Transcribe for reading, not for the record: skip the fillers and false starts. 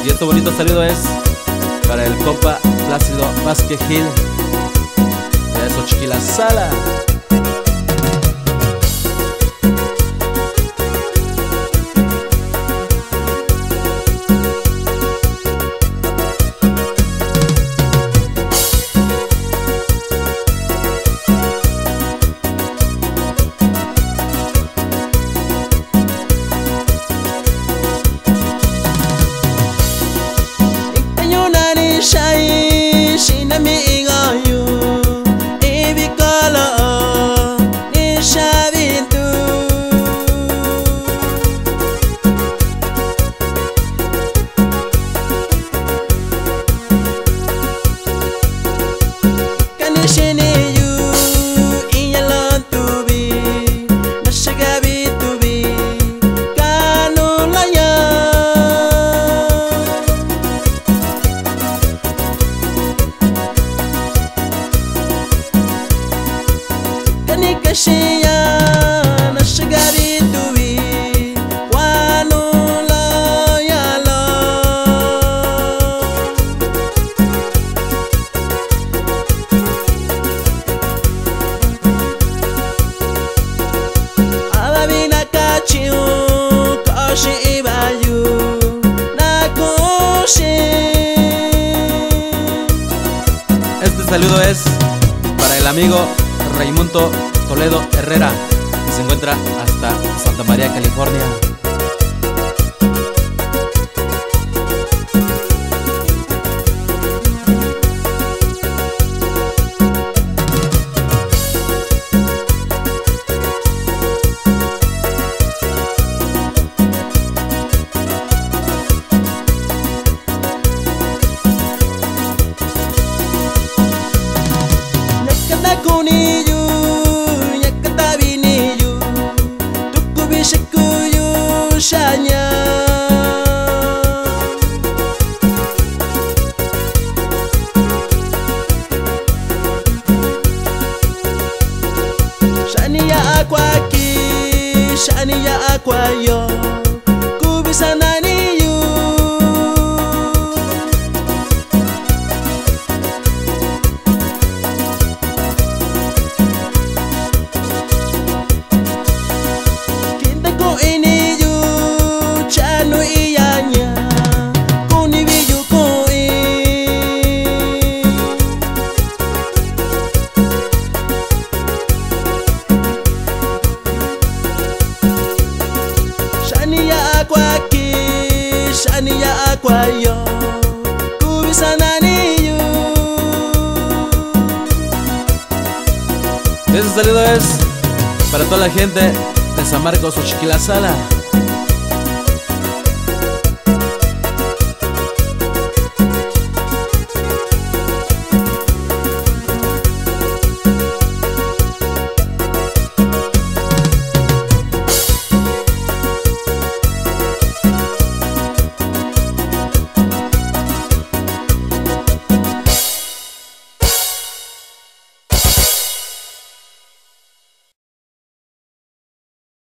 Y este bonito saludo es para el compa Plácido Vázquez Gil de Xochiquila Sala. Shai shinami ingayu ibikala ni shavintu kanishini yu inyalon tubi nashagabi tubi kanulaya Kashiya nashagari tuwi wanula yalo Alabina kachiu koshi ibayu nakushi. Este saludo es para el amigo Raimundo Toledo Herrera, que se encuentra hasta Santa María, California. Kuniyu nyakata biniyu tukubishikuyu shanya shaniya akwaki shaniya akwayo kubisananiyu Shaniya akwayo kubisananiyu. Este saludo es para toda la gente de San Marcos, Xochiquila Sala.